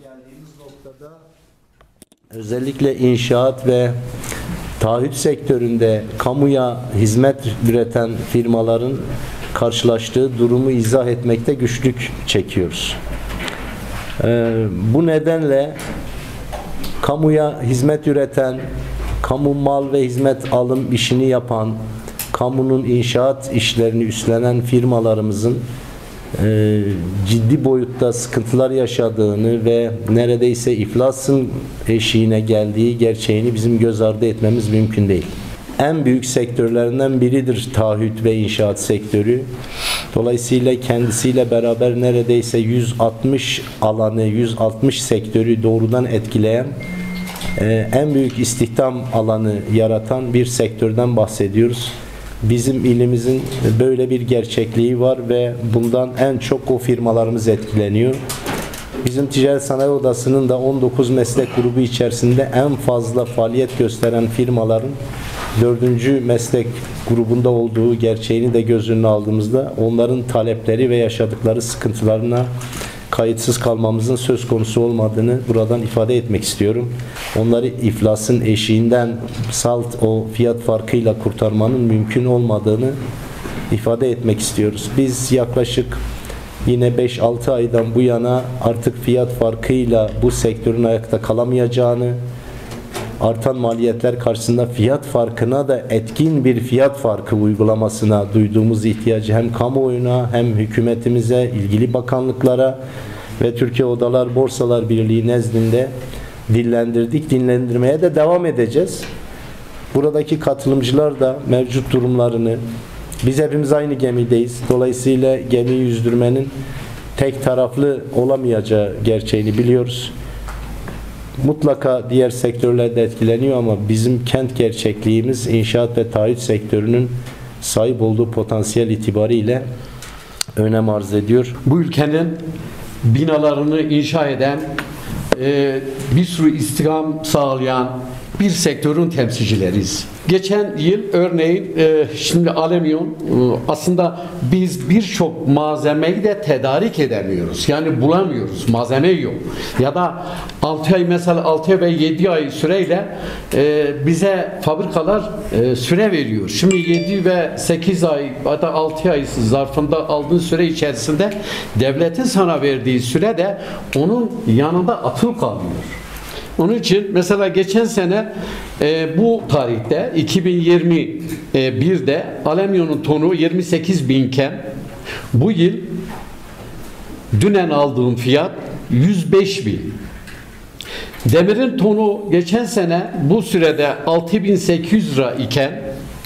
geldiğimiz noktada özellikle inşaat ve taahhüt sektöründe kamuya hizmet üreten firmaların karşılaştığı durumu izah etmekte güçlük çekiyoruz. Bu nedenle kamuya hizmet üreten, kamu mal ve hizmet alım işini yapan, kamunun inşaat işlerini üstlenen firmalarımızın ciddi boyutta sıkıntılar yaşadığını ve neredeyse iflasın eşiğine geldiği gerçeğini bizim göz ardı etmemiz mümkün değil. En büyük sektörlerinden biridir taahhüt ve inşaat sektörü. Dolayısıyla kendisiyle beraber neredeyse 160 alanı, 160 sektörü doğrudan etkileyen, en büyük istihdam alanı yaratan bir sektörden bahsediyoruz. Bizim ilimizin böyle bir gerçekliği var ve bundan en çok o firmalarımız etkileniyor. Bizim Ticaret Sanayi Odası'nın da 19 meslek grubu içerisinde en fazla faaliyet gösteren firmaların 4. meslek grubunda olduğu gerçeğini de göz önüne aldığımızda onların talepleri ve yaşadıkları sıkıntılarına kayıtsız kalmamızın söz konusu olmadığını buradan ifade etmek istiyorum. Onları iflasın eşiğinden salt o fiyat farkıyla kurtarmanın mümkün olmadığını ifade etmek istiyoruz. Biz yaklaşık yine 5-6 aydan bu yana artık fiyat farkıyla bu sektörün ayakta kalamayacağını, artan maliyetler karşısında fiyat farkına da etkin bir fiyat farkı uygulamasına duyduğumuz ihtiyacı hem kamuoyuna hem hükümetimize, ilgili bakanlıklara ve Türkiye Odalar Borsalar Birliği nezdinde dillendirdik. Dinlendirmeye de devam edeceğiz. Buradaki katılımcılar da mevcut durumlarını, biz hepimiz aynı gemideyiz. Dolayısıyla gemiyi yüzdürmenin tek taraflı olamayacağı gerçeğini biliyoruz. Mutlaka diğer sektörler de etkileniyor ama bizim kent gerçekliğimiz inşaat ve taahhüt sektörünün sahip olduğu potansiyel itibariyle önem arz ediyor. Bu ülkenin binalarını inşa eden, bir sürü istihdam sağlayan bir sektörün temsilcileriyiz. Geçen yıl örneğin şimdi alüminyum aslında biz birçok malzemeyi de tedarik edemiyoruz. Yani bulamıyoruz. Malzeme yok. Ya da 6 ay mesela 6 ve 7 ay süreyle bize fabrikalar süre veriyor. Şimdi 7 ve 8 ay ya da 6 ay zarfında aldığın süre içerisinde devletin sana verdiği süre de onun yanında atıl kalıyor. Onun için mesela geçen sene bu tarihte 2021'de alüminyonun tonu 28.000 iken bu yıl dünen aldığım fiyat 105.000. Demirin tonu geçen sene bu sürede 6.800 lira iken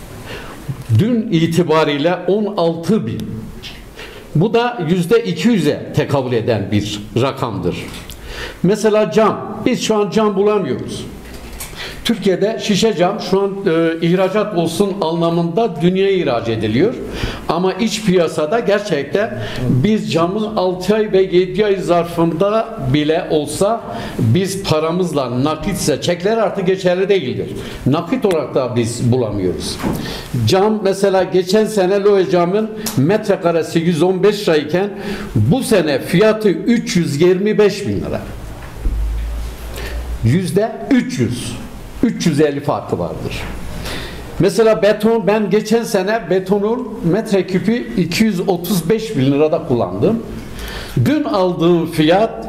dün itibariyle 16.000. Bu da %200'e tekabül eden bir rakamdır. Mesela cam. Biz şu an cam bulamıyoruz. Türkiye'de şişe cam şu an ihracat olsun anlamında dünyaya ihraç ediliyor. Ama iç piyasada gerçekten biz camın 6 ay ve 7 ay zarfında bile olsa biz paramızla nakitse çekler artık geçerli değildir. Nakit olarak da biz bulamıyoruz. Cam mesela geçen sene Loe camın metrekaresi 115 lirayken bu sene fiyatı 325.000 lira. %350 farkı vardır. Mesela beton, ben geçen sene betonun metreküpü 235.000 lirada kullandım. Dün aldığım fiyat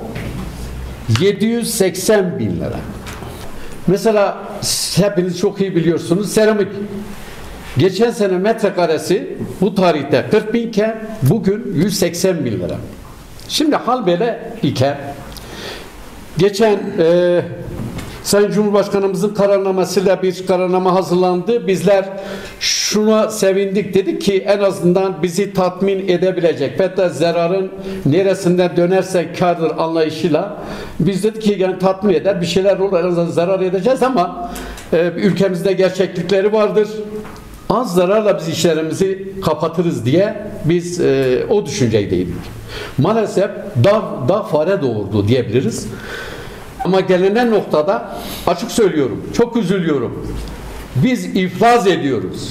780.000 lira. Mesela hepiniz çok iyi biliyorsunuz seramik. Geçen sene metrekaresi bu tarihte 40.000 iken bugün 180.000 lira. Şimdi hal böyle iken geçen Sayın Cumhurbaşkanımızın kararnamasıyla bir kararname hazırlandı. Bizler şuna sevindik, dedik ki en azından bizi tatmin edebilecek ve de zararın neresinden dönersek kârdır anlayışıyla biz dedik ki yani tatmin eder bir şeyler olur, en azından zarar edeceğiz ama ülkemizde gerçeklikleri vardır. Az zararla biz işlerimizi kapatırız diye biz o düşünceydeydik. Maalesef dağ fare doğurdu diyebiliriz. Ama gelinen noktada açık söylüyorum, çok üzülüyorum. Biz iflas ediyoruz.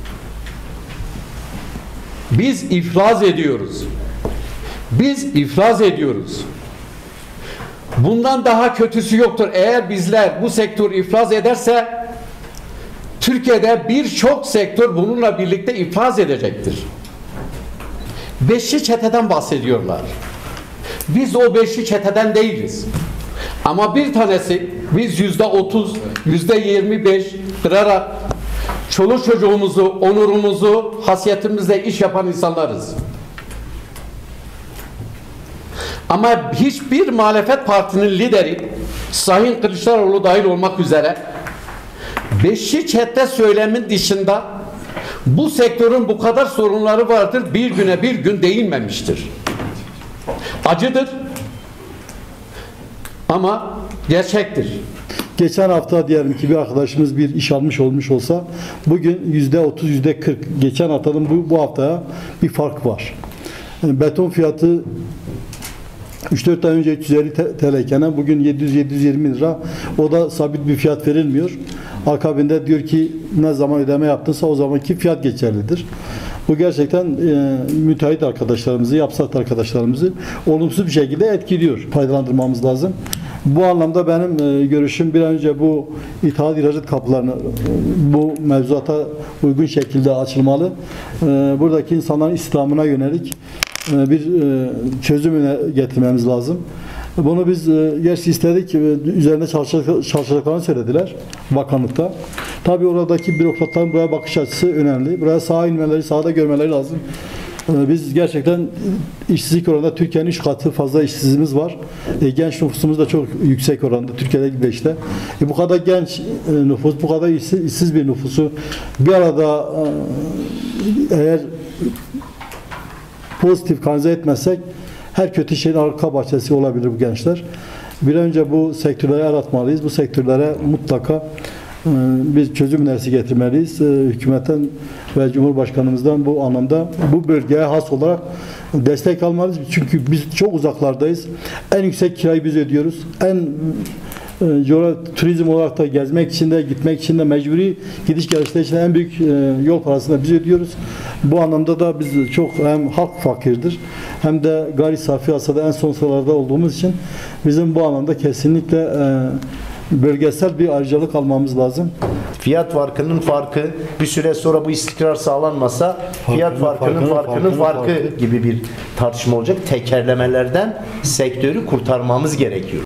Biz iflas ediyoruz. Bundan daha kötüsü yoktur. Eğer bizler bu sektör iflas ederse Türkiye'de birçok sektör bununla birlikte iflas edecektir. Beşli çeteden bahsediyorlar. Biz o beşli çeteden değiliz. Ama bir tanesi biz %30, %25 kırarak çoluk çocuğumuzu, onurumuzu, hasiyetimizle iş yapan insanlarız. Ama hiçbir muhalefet partinin lideri Sayın Kılıçdaroğlu dahil olmak üzere beşli çete söylemin dışında bu sektörün bu kadar sorunları vardır bir güne bir gün değinmemiştir. Acıdır ama gerçektir. Geçen hafta diyelim ki bir arkadaşımız bir iş almış olmuş olsa bugün %30, %40 geçen haftanın bu haftaya bir fark var. Yani beton fiyatı 3-4 ay önce 350 TL iken bugün 700-720 lira. O da sabit bir fiyat verilmiyor. Akabinde diyor ki ne zaman ödeme yaptınsa o zamanki fiyat geçerlidir. Bu gerçekten müteahhit arkadaşlarımızı, yapsat arkadaşlarımızı olumsuz bir şekilde etkiliyor. Faydalandırmamız lazım. Bu anlamda benim görüşüm bir an önce bu ithalat ihracat kapılarını bu mevzuata uygun şekilde açılmalı. Buradaki insanların istihdamına yönelik bir çözüm getirmemiz lazım. Bunu biz gerçi istedik, üzerinde çalışacaklarını söylediler bakanlıkta. Tabii oradaki bürokratların buraya bakış açısı önemli. Buraya saha inmeleri, sahada görmeleri lazım. Biz gerçekten işsizlik oranında Türkiye'nin 3 katı fazla işsizliğimiz var. Genç nüfusumuz da çok yüksek oranda. Türkiye'de gibi işte. Bu kadar genç nüfus, bu kadar işsiz bir nüfusu bir arada eğer pozitif kanalize etmezsek her kötü şeyin arka bahçesi olabilir bu gençler. Bir önce bu sektörleri yaratmalıyız. Bu sektörlere mutlaka bir çözüm önerisi getirmeliyiz. Hükümetten ve Cumhurbaşkanımızdan bu anlamda bu bölgeye has olarak destek almalıyız. Çünkü biz çok uzaklardayız. En yüksek kirayı biz ödüyoruz. Turizm olarak da gezmek için de gitmek için de mecburi gidiş gelişler için en büyük yol parasını da biz ödüyoruz. Bu anlamda da biz çok hem halk fakirdir hem de gayri safi hasada en son sıralarda olduğumuz için bizim bu anlamda kesinlikle bölgesel bir ayrıcalık almamız lazım. Fiyat farkının farkı bir süre sonra bu istikrar sağlanmasa fiyat farkının farkı gibi bir tartışma olacak. Tekerlemelerden sektörü kurtarmamız gerekiyor.